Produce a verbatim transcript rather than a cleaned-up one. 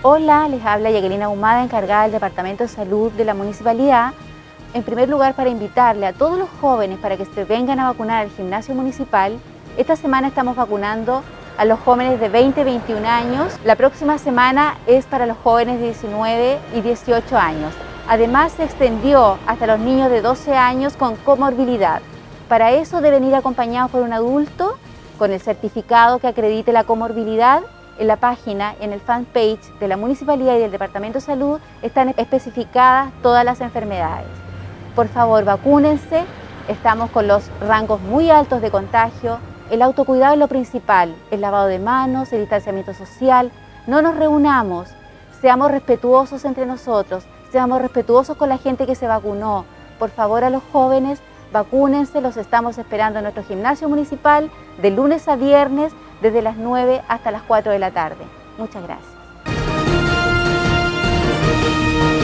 Hola, les habla Jacqueline Ahumada, encargada del Departamento de Salud de la Municipalidad. En primer lugar, para invitarle a todos los jóvenes para que se vengan a vacunar al gimnasio municipal. Esta semana estamos vacunando a los jóvenes de veinte a veintiún años. La próxima semana es para los jóvenes de diecinueve y dieciocho años. Además, se extendió hasta los niños de doce años con comorbilidad. Para eso deben ir acompañados por un adulto con el certificado que acredite la comorbilidad. En la página, en el fanpage de la Municipalidad y del Departamento de Salud, están especificadas todas las enfermedades. Por favor, vacúnense. Estamos con los rangos muy altos de contagio. El autocuidado es lo principal, el lavado de manos, el distanciamiento social. No nos reunamos, seamos respetuosos entre nosotros, seamos respetuosos con la gente que se vacunó. Por favor, a los jóvenes, vacúnense, los estamos esperando en nuestro gimnasio municipal de lunes a viernes, desde las nueve hasta las cuatro de la tarde. Muchas gracias.